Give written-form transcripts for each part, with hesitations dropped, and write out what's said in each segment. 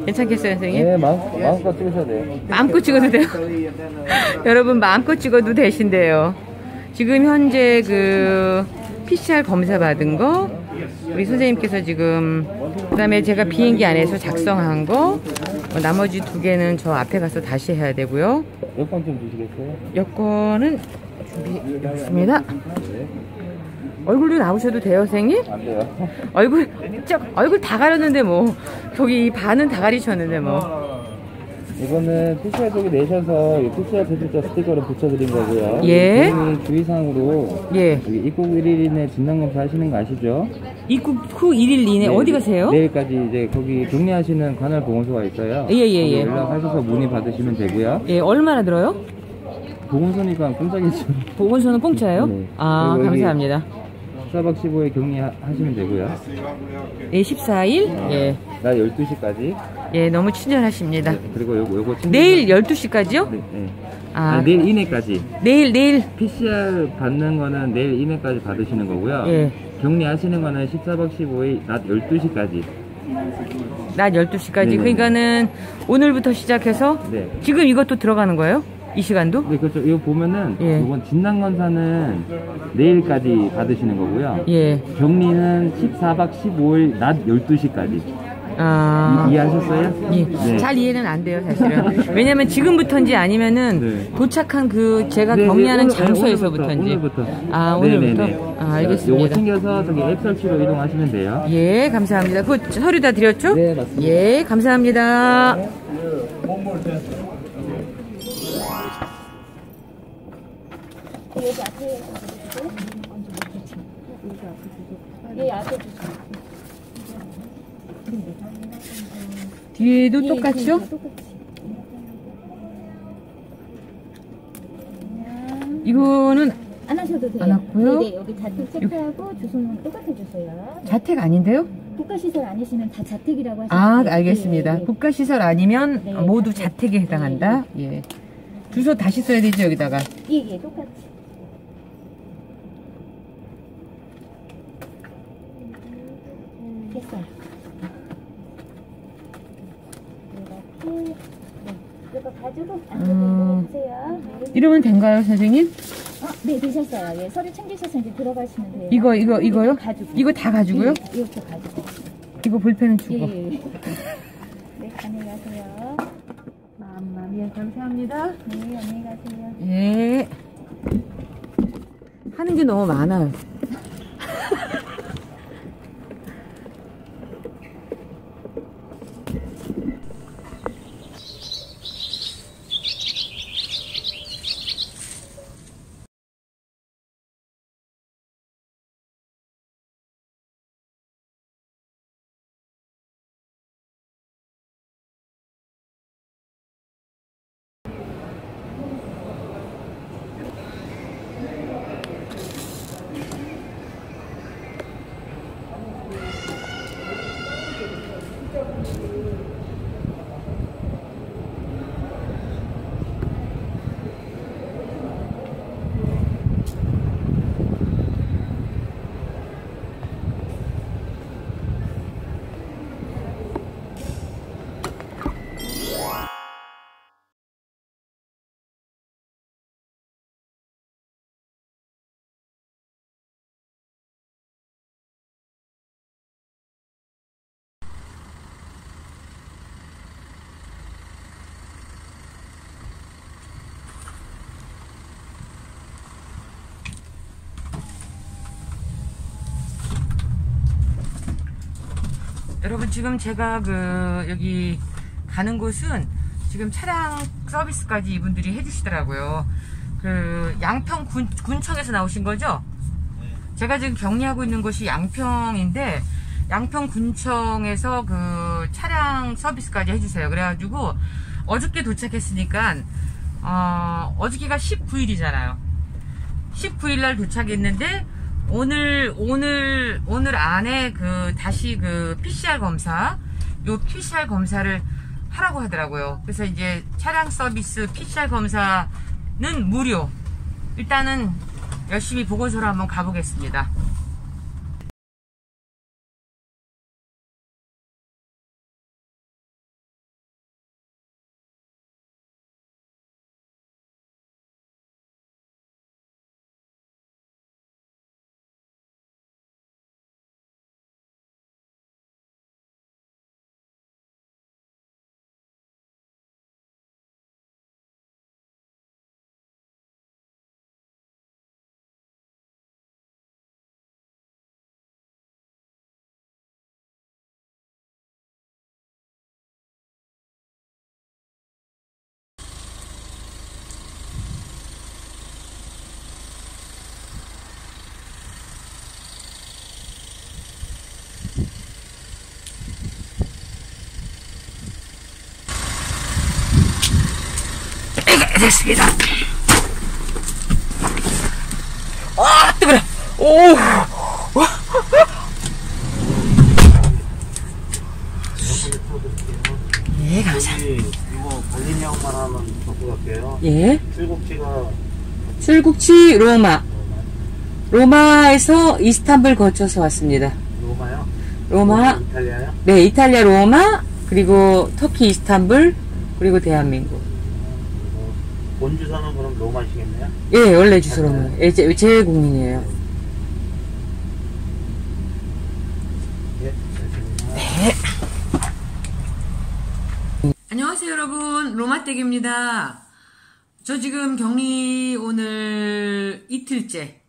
괜찮겠어요, 선생님? 네, 마음껏 찍으셔도 돼요. 마음껏 찍어도 돼요? 여러분, 마음껏 찍어도 되신대요. 지금 현재 그 PCR 검사 받은 거 우리 선생님께서 지금, 그 다음에 제가 비행기 안에서 작성한 거, 나머지 2개는 저 앞에 가서 다시 해야 되고요. 여권 좀 주시겠어요? 여권은 준비했습니다. 얼굴도 나오셔도 돼요, 선생님? 안 돼요. 얼굴 다 가렸는데 뭐, 저기 반은 다 가리셨는데 뭐. 이거는 PCR 쪽에 내셔서 PCR 제출자 스티커를 붙여드린 거고요. 예. 주의사항으로 예. 여기 입국 1일 이내 진단검사 하시는 거 아시죠? 입국 후 1일 이내. 네. 어디 가세요? 내일까지 이제 거기 격리하시는 관할 보건소가 있어요. 예. 연락하셔서 문의 받으시면 되고요. 예, 얼마나 들어요? 보건소니까 공짜겠죠. 보건소는 공짜예요? 네. 아, 감사합니다. 14박 15일 격리하시면 되고요. 예, 14일? 예. 날 12시까지. 예, 너무 친절하십니다. 네, 그리고 요거 내일 12시까지요? 네, 네. 아, 내일 이내까지. 내일. PCR 받는 거는 내일 이내까지 받으시는 거고요. 예. 격리하시는 거는 14박 15일 낮 12시까지. 낮 12시까지. 네네. 그러니까는 오늘부터 시작해서 네. 지금 이것도 들어가는 거예요? 이 시간도? 네, 그렇죠. 이거 보면은 예. 이번 진단검사는 내일까지 받으시는 거고요. 예. 격리는 14박 15일 낮 12시까지. 아. 이해하셨어요? 예. 네. 잘 이해는 안 돼요, 사실은. 왜냐면 지금부터인지 아니면은 네. 도착한 그 제가 네, 격리하는 네, 장소에서부터인지. 오늘부터. 아, 오늘부터? 네네네. 아, 알겠습니다. 요거 챙겨서 저기 앱 설치로 이동하시면 돼요. 예, 감사합니다. 그 서류 다 드렸죠? 네, 맞습니다. 예, 감사합니다. 여기 앞에 주시고 예, 앞에 주시고 뒤에도 똑같죠? 이거는 안 하셔도 돼요. 안 왔고요? 네, 여기 자택 체크하고 주소는 똑같아 주세요. 자택 아닌데요? 국가시설 아니시면 다 자택이라고 하시면 아, 돼요. 알겠습니다. 네, 네. 국가시설 아니면 네, 모두 자택. 자택에 해당한다. 예. 주소 다시 써야 되죠, 여기다가. 예, 똑같이. 됐어요. 이렇게, 네. 이거 가지고 앉아주세요. 이러면 된가요, 선생님? 네, 되셨어요. 예, 서류 챙기셔서 이제 들어가시면 돼요. 이거요? 가지고. 이거 다 가지고요? 예, 이렇게 가지고. 이거 볼펜은 주고. 예. 네, 안녕히 가세요. 예, 감사합니다. 네, 안녕히 가세요. 예. 하는 게 너무 많아요. 여러분, 지금 제가 여기 가는 곳은 지금 차량 서비스까지 이분들이 해주시더라고요. 양평 군청에서 나오신 거죠? 제가 지금 격리하고 있는 곳이 양평인데, 양평 군청에서 차량 서비스까지 해주세요. 그래가지고 어저께 도착했으니까 어저께가 19일이잖아요. 19일 날 도착했는데 오늘 안에 다시 PCR 검사, 요 PCR 검사를 하라고 하더라고요. 그래서 이제 차량 서비스 PCR 검사는 무료. 일단은 열심히 보건소로 한번 가보겠습니다. 됐습니다. 아, 뜨거워. 오. 예, 감사합니다. 이거 관리명만 하면 적고 갈게요. 예. 출국지가 출국지 로마. 로마에서 이스탄불 거쳐서 왔습니다. 로마요? 로마. 이탈리아요? 네, 이탈리아 로마, 그리고 터키 이스탄불, 그리고 대한민국. 본 주소는 그럼 로마시겠네요? 예, 원래 주소 로마. 예, 제 국민이에요. 예, 알겠습니다. 네. 안녕하세요, 여러분. 로마댁입니다. 저 지금 격리 오늘 이틀째.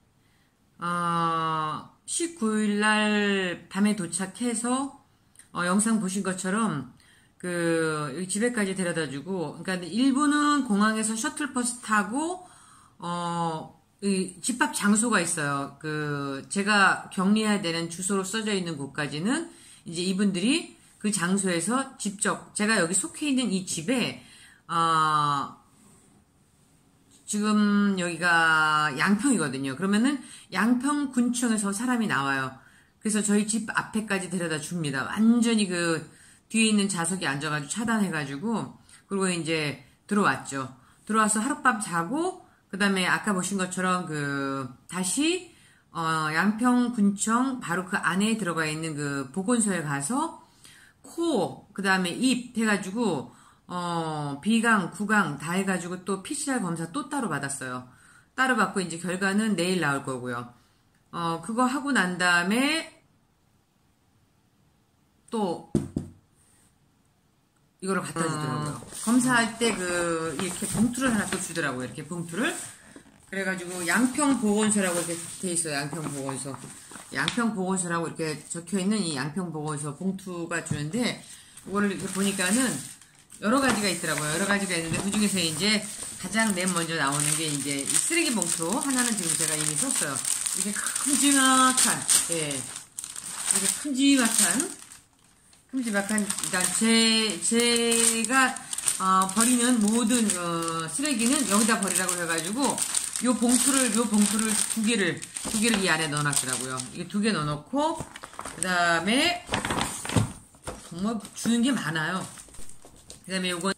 19일날 밤에 도착해서 영상 보신 것처럼 여기 집에까지 데려다주고, 그러니까 일부는 공항에서 셔틀버스 타고 이 집합 장소가 있어요. 제가 격리해야 되는 주소로 써져 있는 곳까지는 이제 이분들이 그 장소에서 직접 제가 여기 속해 있는 이 집에 지금 여기가 양평이거든요. 그러면은 양평군청에서 사람이 나와요. 그래서 저희 집 앞에까지 데려다 줍니다. 완전히 뒤에 있는 좌석에 앉아가지고 차단해가지고, 그리고 이제 들어왔죠. 들어와서 하룻밤 자고, 그 다음에 아까 보신 것처럼 다시 양평군청 바로 그 안에 들어가 있는 보건소에 가서 코, 그 다음에 입 해가지고 비강, 구강 다 해가지고 또 PCR 검사 또 따로 받았어요. 따로 받고 이제 결과는 내일 나올 거고요. 그거 하고 난 다음에 또 이거를 갖다 주더라고요. 검사할 때 이렇게 봉투를 하나 또 주더라고요. 이렇게 봉투를. 그래가지고 양평보건소라고 이렇게 돼 있어요. 양평보건소. 양평보건소라고 이렇게 적혀 있는 이 양평보건소 봉투가 주는데, 이거를 이렇게 보니까는 여러 가지가 있더라고요. 여러 가지가 있는데, 그 중에서 이제 가장 맨 먼저 나오는 게 이제 이 쓰레기 봉투. 하나는 지금 제가 이미 썼어요. 이렇게 큼지막한, 예. 이렇게 큼지막한, 일단 제가 버리는 모든 쓰레기는 여기다 버리라고 해가지고 요 봉투를 두 개를 이 안에 넣어놨더라고요. 이게 2개 넣어놓고, 그 다음에 정말 주는 게 많아요. 그 다음에 요건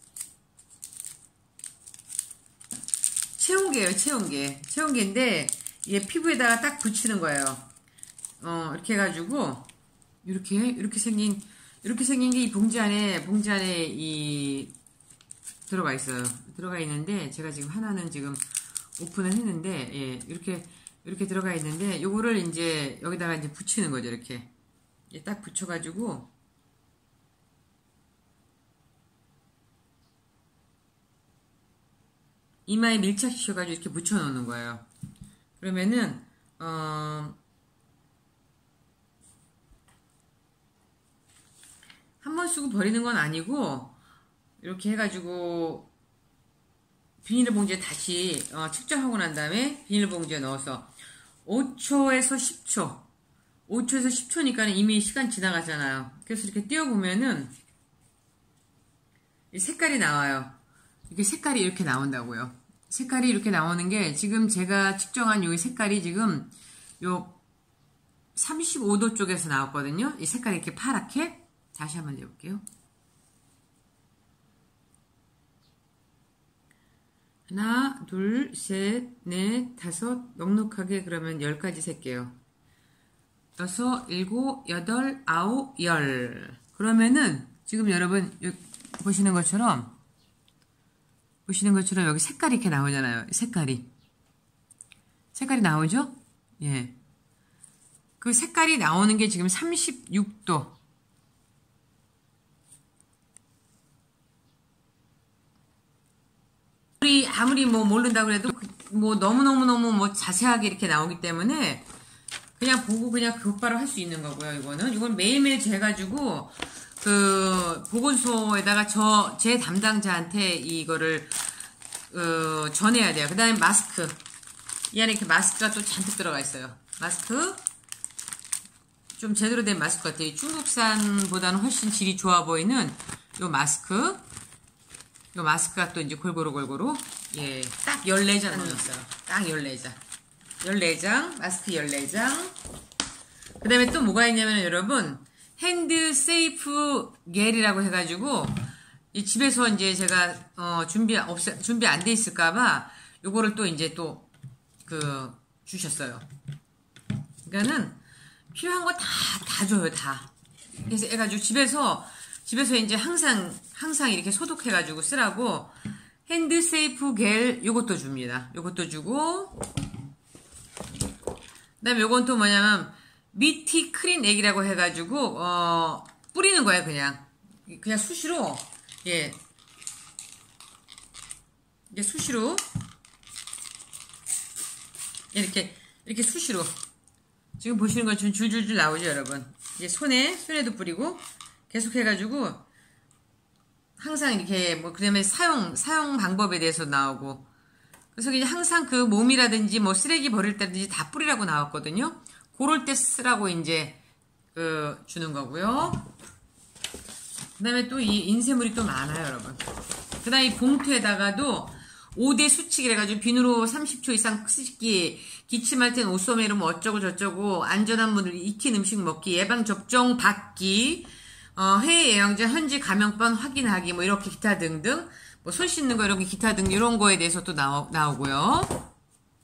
체온계예요. 체온계인데 이게 피부에다가 딱 붙이는 거예요. 이렇게 해가지고 이렇게 생긴 게 이 봉지 안에 들어가 있어요. 들어가 있는데, 제가 지금 하나는 지금 오픈을 했는데, 예, 이렇게 들어가 있는데, 요거를 이제 여기다가 이제 붙이는 거죠. 이렇게 딱 붙여가지고 이마에 밀착시켜가지고 이렇게 붙여놓는 거예요. 그러면은 한 번 쓰고 버리는 건 아니고, 이렇게 해가지고 비닐봉지에 다시 측정하고 난 다음에 비닐봉지에 넣어서 5초에서 10초니까 이미 시간 지나갔잖아요. 그래서 이렇게 띄워보면은 이 색깔이 나와요. 이게 색깔이 이렇게 나온다고요. 색깔이 이렇게 나오는 게, 지금 제가 측정한 요 색깔이 지금 요 35도 쪽에서 나왔거든요. 이 색깔이 이렇게 파랗게. 다시 한번 해볼게요. 하나, 둘, 셋, 넷, 다섯, 넉넉하게 그러면 10가지 셀게요. 6, 7, 8, 9, 10. 그러면은 지금 여러분 보시는 것처럼 여기 색깔이 이렇게 나오잖아요. 색깔이 나오죠? 예. 그 색깔이 나오는 게 지금 36도. 아무리 모른다고 해도 너무너무 자세하게 이렇게 나오기 때문에 그냥 보고 그냥 곧바로 할 수 있는 거고요. 이건 매일매일 재가지고 보건소에다가 제 담당자한테 이거를 전해야 돼요. 그 다음에 마스크. 이 안에 이렇게 마스크가 또 잔뜩 들어가 있어요. 마스크. 좀 제대로 된 마스크 같아요. 중국산보다는 훨씬 질이 좋아 보이는 요 마스크. 이 마스크가 또 이제 골고루 예, 딱 14장 넣었어요. 딱 14장. 14장, 마스크 14장. 그 다음에 또 뭐가 있냐면 여러분, 핸드 세이프 겔이라고 해가지고, 이 집에서 이제 제가, 준비 안 돼 있을까봐, 요거를 또 이제 또, 주셨어요. 그러니까는, 필요한 거 다 줘요, 다. 그래서 해가지고 집에서 이제 항상 이렇게 소독해가지고 쓰라고, 핸드 세이프 겔, 요것도 줍니다. 요것도 주고, 그 다음에 요건 또 뭐냐면, 미티 크린 액이라고 해가지고, 뿌리는 거예요, 그냥 수시로, 예. 이게 수시로, 이렇게 수시로. 지금 보시는 것처럼 줄줄줄 나오죠, 여러분. 이제 손에도 뿌리고, 계속 해가지고, 항상 이렇게, 그 다음에 사용 방법에 대해서 나오고, 그래서 이제 항상 그 몸이라든지 뭐 쓰레기 버릴 때든지 다 뿌리라고 나왔거든요. 그럴 때 쓰라고 이제, 주는 거고요. 그 다음에 또 이 인쇄물이 또 많아요, 여러분. 그 다음에 이 봉투에다가도 5대 수칙이라 가지고 비누로 30초 이상 씻기, 기침할 땐 옷소매로 뭐 어쩌고 저쩌고, 안전한 문을 익힌 음식 먹기, 예방접종 받기, 해외 예방자 현지 감염병 확인하기, 뭐 이렇게 기타 등등, 뭐 손 씻는 거 이렇게 기타 등 이런 거에 대해서 또 나오고요.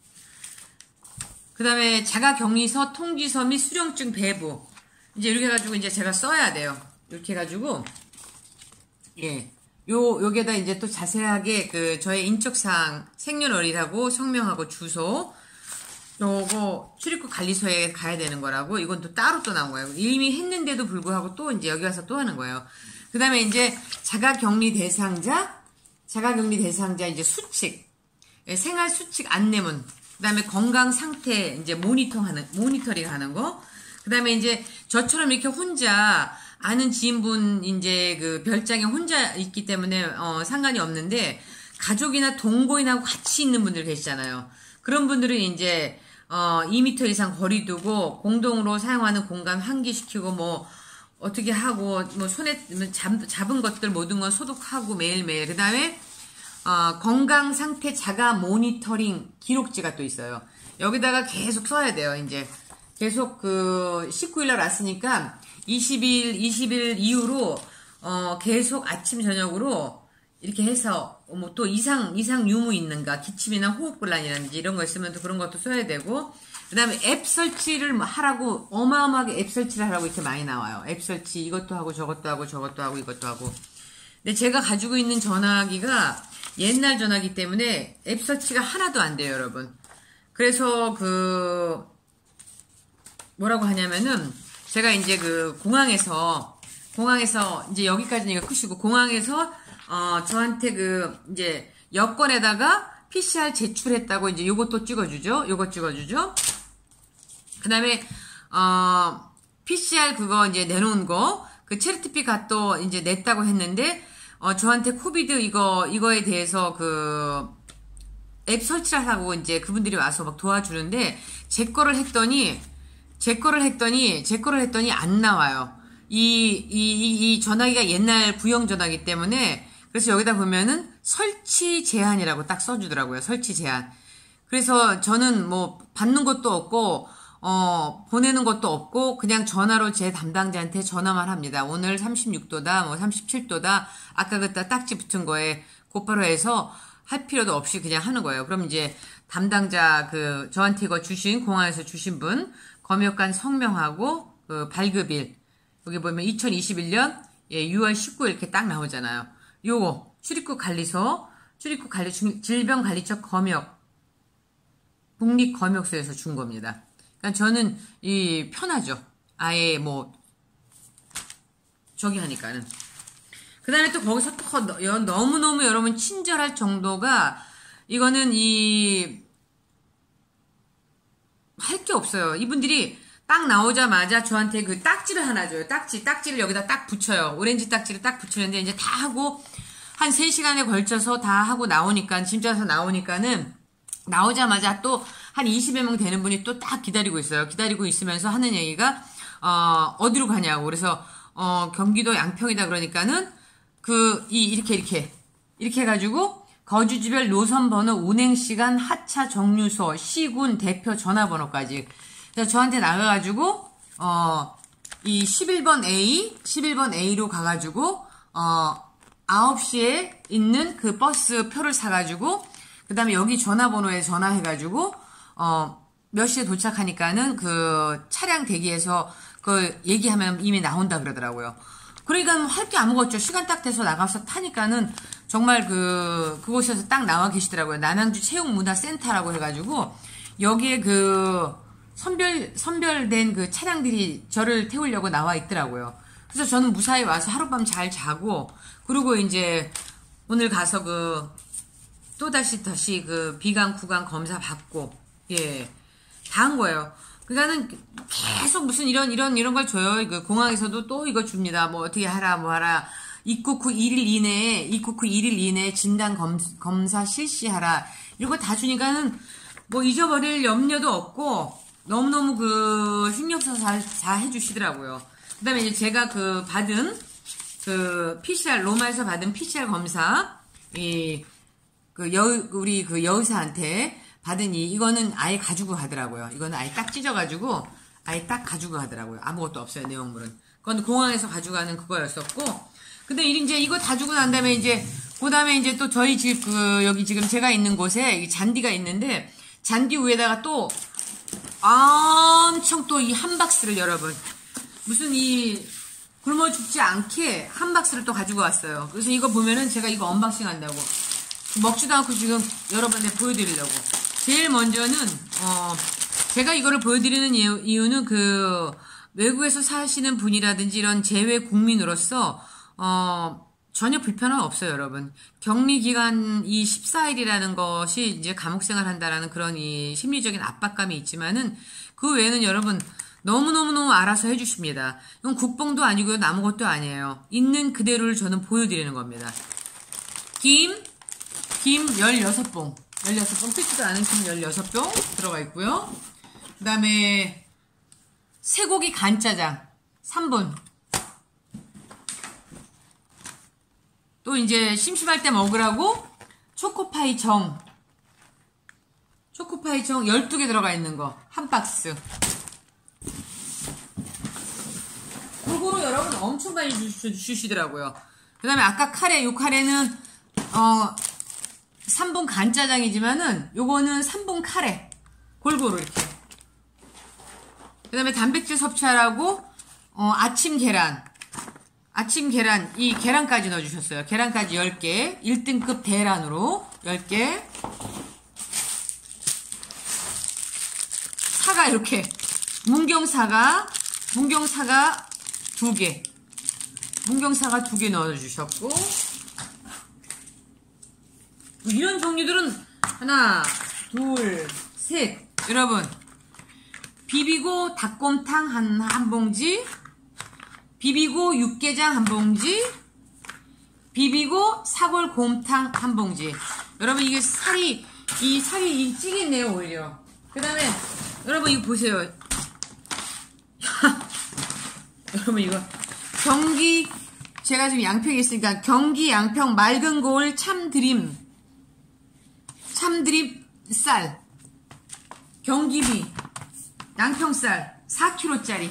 그 다음에 자가격리서, 통지서 및 수령증 배부. 이제 이렇게 해가지고 이제 제가 써야 돼요. 이렇게 해가지고, 예. 여기에다 이제 또 자세하게 저의 인적사항, 생년월일하고 성명하고 주소, 요거 출입국 관리소에 가야 되는 거라고, 이건 또 따로 또 나온 거예요. 이미 했는데도 불구하고 또 이제 여기 와서 또 하는 거예요. 그 다음에 이제 자가격리 대상자 이제 수칙, 예, 생활 수칙 안내문, 그 다음에 건강 상태 이제 모니터링 하는 거, 그 다음에 이제 저처럼 이렇게 혼자 아는 지인분 이제 별장에 혼자 있기 때문에 상관이 없는데 가족이나 동거인하고 같이 있는 분들 계시잖아요. 그런 분들은 이제 2m 이상 거리 두고 공동으로 사용하는 공간 환기시키고 뭐 어떻게 하고 뭐 손에 잡은 것들 모든 건 소독하고 매일매일. 그 다음에 건강 상태 자가 모니터링 기록지가 또 있어요. 여기다가 계속 써야 돼요. 이제 계속 19일날 왔으니까 20일 이후로 계속 아침 저녁으로 이렇게 해서 뭐 또 이상 유무 있는가, 기침이나 호흡곤란이라든지 이런 거 있으면 또 그런 것도 써야 되고, 그 다음에 앱 설치를 하라고, 어마어마하게 앱 설치를 하라고 이렇게 많이 나와요. 앱 설치 이것도 하고 저것도 하고 저것도 하고 이것도 하고. 근데 제가 가지고 있는 전화기가 옛날 전화기 때문에 앱 설치가 하나도 안 돼요, 여러분. 그래서 뭐라고 하냐면은, 제가 이제 공항에서 이제 여기까지는 이거 끝이고, 공항에서 저한테 이제 여권에다가 PCR 제출했다고 이제 요것도 찍어주죠. 요거 찍어주죠. 그 다음에 PCR 그거 이제 내놓은 거, 체리티피 값도 이제 냈다고 했는데, 저한테 코비드 이거에 대해서 앱 설치를 하고 이제 그분들이 와서 막 도와주는데, 제 거를 했더니 안 나와요. 이 전화기가 옛날 구형 전화기 때문에, 그래서 여기다 보면은 설치 제한이라고 딱 써주더라고요. 설치 제한. 그래서 저는 뭐 받는 것도 없고, 보내는 것도 없고, 그냥 전화로 제 담당자한테 전화만 합니다. 오늘 36도다, 뭐 37도다, 아까 그때 딱지 붙은 거에 곧바로 해서 할 필요도 없이 그냥 하는 거예요. 그럼 이제 담당자 저한테 이거 공항에서 주신 분, 검역관 성명하고, 발급일. 여기 보면 2021년 6월 19일 이렇게 딱 나오잖아요. 요거 출입국관리소 질병관리처 검역 국립검역소에서 준 겁니다. 그러니까 저는 편하죠. 아예 뭐 저기 하니까는. 그 다음에 또 거기서 또 너무너무 여러분 친절할 정도가, 이거는 할 게 없어요. 이분들이 딱 나오자마자 저한테 딱지를 하나 줘요. 딱지를 여기다 딱 붙여요. 오렌지 딱지를 딱 붙이는데, 이제 다 하고, 한 3시간에 걸쳐서 다 하고 나오니까는, 나오자마자 또 한 20여 명 되는 분이 또 딱 기다리고 있어요. 기다리고 있으면서 하는 얘기가, 어디로 가냐고. 그래서, 경기도 양평이다 그러니까는, 이렇게, 이렇게 해가지고 거주지별 노선번호, 운행시간, 하차 정류소, 시군, 대표, 전화번호까지. 그래서 저한테 나가가지고 이 11번 A로 가가지고 9시에 있는 그 버스 표를 사가지고 그 다음에 여기 전화번호에 전화해가지고 몇 시에 도착하니까는 그 차량 대기해서 그 얘기하면 이미 나온다 그러더라고요. 그러니까 할 게 아무것도 없죠. 시간 딱 돼서 나가서 타니까는 정말 그곳에서 딱 나와 계시더라고요. 남양주 체육문화센터라고 해가지고 여기에 그 선별된 그 차량들이 저를 태우려고 나와 있더라고요. 그래서 저는 무사히 와서 하룻밤 잘 자고, 그리고 이제 오늘 가서 또다시 그 비강, 구강 검사 받고, 예, 다 한 거예요. 그러니까는 계속 무슨 이런 걸 줘요. 그 공항에서도 또 이거 줍니다. 뭐 어떻게 하라, 뭐 하라. 입국 후 1일 이내에 진단 검사 실시하라. 이런 거 다 주니까는 뭐 잊어버릴 염려도 없고, 너무너무 신경 써서 잘 해주시더라고요. 그 다음에 이제 제가 받은 PCR, 로마에서 받은 PCR 검사, 우리 여의사한테 받은 이거는 아예 가지고 가더라고요. 이거는 아예 딱 찢어가지고, 아예 딱 가지고 가더라고요. 아무것도 없어요, 내용물은. 그건 공항에서 가져가는 그거였었고, 근데 이제 이거 다 주고 난 다음에 그 다음에 이제 또 저희 집, 여기 지금 제가 있는 곳에 잔디가 있는데, 잔디 위에다가 또, 엄청 또 이 한 박스를 여러분, 무슨 굶어 죽지 않게 한 박스를 또 가지고 왔어요. 그래서 이거 보면은 제가 이거 언박싱 한다고. 먹지도 않고 지금 여러분한테 보여드리려고. 제일 먼저는, 제가 이거를 보여드리는 이유는 외국에서 사시는 분이라든지 이런 재외 국민으로서, 전혀 불편은 없어요, 여러분. 격리기간 14일이라는 것이 이제 감옥생활 한다라는 그런 심리적인 압박감이 있지만은 그 외에는 여러분 너무너무 알아서 해주십니다. 이건 국뽕도 아니고요, 아무것도 아니에요. 있는 그대로를 저는 보여드리는 겁니다. 김 16봉. 16봉, 뜯지도 않은 김 16봉 들어가 있고요. 그 다음에 쇠고기 간짜장 3분. 또 이제 심심할 때 먹으라고 초코파이 정 12개 들어가 있는 거 한 박스. 골고루 여러분 엄청 많이 주시더라고요. 그 다음에 아까 요 카레는 3분 간짜장이지만은 요거는 3분 카레 골고루 이렇게. 그 다음에 단백질 섭취하라고 아침 계란, 이 계란까지 넣어주셨어요. 계란까지 10개, 1등급 대란으로 10개. 사과 이렇게, 문경사과 2개. 문경사과 2개 넣어주셨고, 이런 종류들은 하나, 둘, 셋. 여러분, 비비고 닭곰탕 한 봉지, 비비고 육개장 한 봉지, 비비고 사골곰탕 한 봉지. 여러분 이게 살이 찌겠네요 오히려. 그 다음에 여러분 이거 보세요. 여러분 이거 경기, 제가 지금 양평에 있으니까 경기 양평 맑은 고을 참드림 쌀, 경기비 양평쌀 4kg짜리.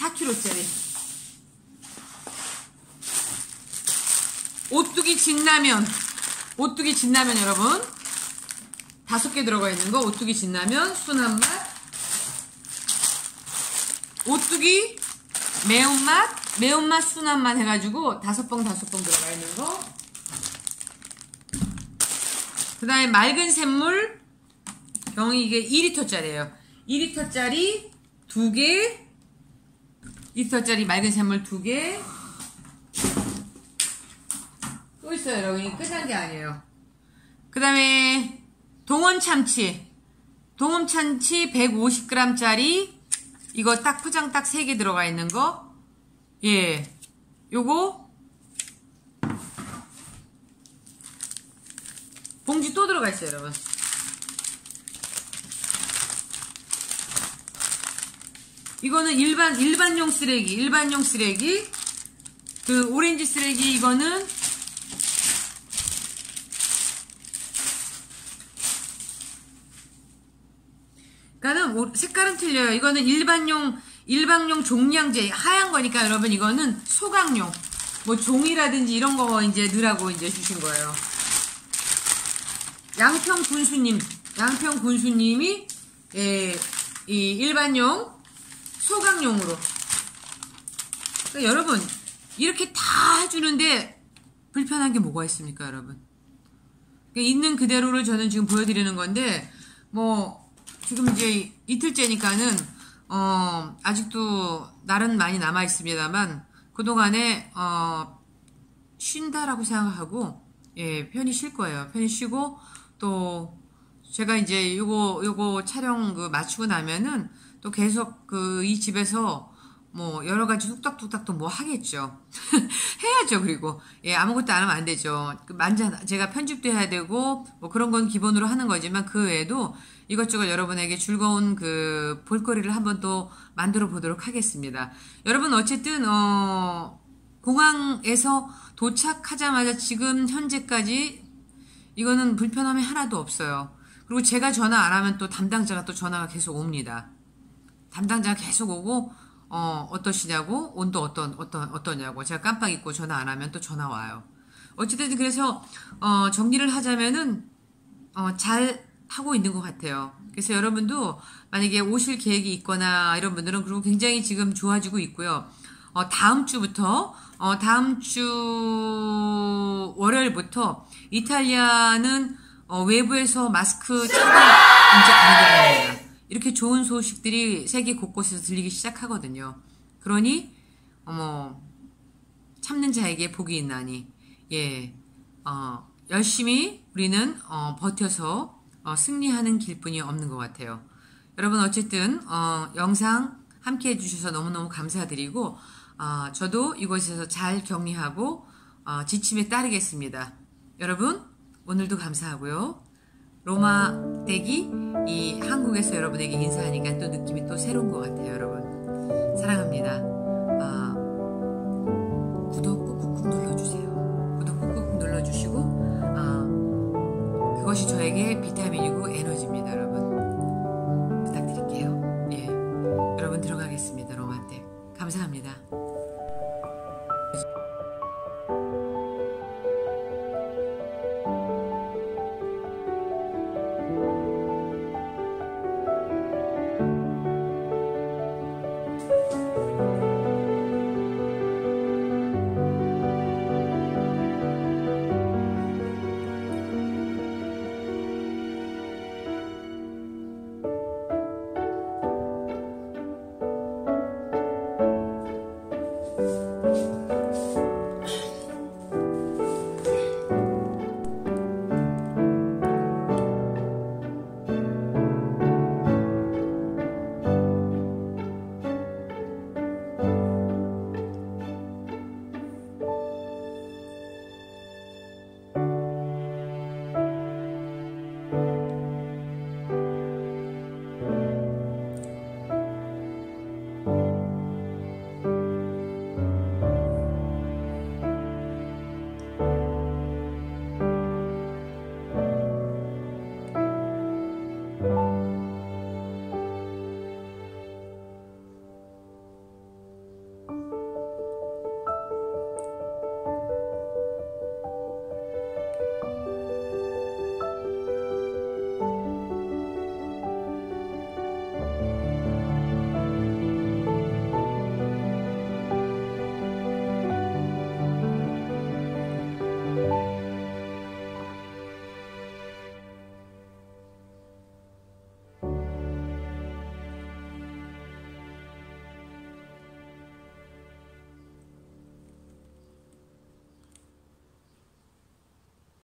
오뚜기 진라면 여러분 5개 들어가 있는 거. 오뚜기 진라면 순한 맛, 오뚜기 매운맛 순한 맛 해가지고 5봉 들어가 있는 거. 그 다음에 맑은 샘물 병이 이게 2리터짜리예요 2리터짜리 2개, 2리터짜리 맑은 샘물 2개. 또 있어요, 여러분. 끝난 게 아니에요. 그 다음에 동원참치 150g짜리 이거 딱 포장 딱 3개 들어가 있는 거. 예, 요거 봉지 또 들어가 있어요, 여러분. 이거는 일반용 쓰레기. 그 오렌지 쓰레기 이거는 그러니까는 색깔은 틀려요. 이거는 일반용 종량제 하얀 거니까 여러분 이거는 소각용 뭐 종이라든지 이런 거 이제 넣으라고 이제 주신 거예요. 양평 군수님이 이 일반용 소각용으로. 그러니까 여러분 이렇게 다 해주는데 불편한 게 뭐가 있습니까, 여러분? 그러니까 있는 그대로를 저는 지금 보여드리는 건데 뭐 지금 이제 이틀째니까는 아직도 날은 많이 남아 있습니다만 그동안에 쉰다라고 생각하고 예, 편히 쉴 거예요. 편히 쉬고 또 제가 이제 요거 촬영 마치고 나면은 또 계속 이 집에서 뭐 여러 가지 뚝딱뚝딱 또 뭐 하겠죠. 해야죠. 그리고 예, 아무것도 안 하면 안 되죠. 제가 편집도 해야 되고 뭐 그런 건 기본으로 하는 거지만 그 외에도 이것저것 여러분에게 즐거운 볼거리를 한번 또 만들어 보도록 하겠습니다. 여러분 어쨌든 공항에서 도착하자마자 지금 현재까지 이거는 불편함이 하나도 없어요. 그리고 제가 전화 안 하면 또 담당자가 또 전화가 계속 옵니다. 담당자가 계속 오고 어떠시냐고, 온도 어떠냐고. 제가 깜빡 잊고 전화 안 하면 또 전화 와요. 어쨌든 그래서 정리를 하자면은 잘 하고 있는 것 같아요. 그래서 여러분도 만약에 오실 계획이 있거나 이런 분들은 그리고 굉장히 지금 좋아지고 있고요. 다음 주 월요일부터 이탈리아는 외부에서 마스크 착용 이제 안 하게 됩니다. 이렇게 좋은 소식들이 세계 곳곳에서 들리기 시작하거든요. 그러니 참는 자에게 복이 있나니 예, 열심히 우리는 버텨서 승리하는 길뿐이 없는 것 같아요. 여러분 어쨌든 영상 함께 해주셔서 너무너무 감사드리고 저도 이곳에서 잘 격리하고 지침에 따르겠습니다. 여러분 오늘도 감사하고요. 로마 댁이 이 한국에서 여러분에게 인사하니까 또 느낌이 또 새로운 것 같아요. 여러분 사랑합니다. 구독 꾹꾹 눌러주세요. 구독 꾹꾹 눌러주시고 그것이 저에게 비타민이고 에너지입니다. 여러분 부탁드릴게요. 예, 여러분 들어가겠습니다. 로마 댁 감사합니다.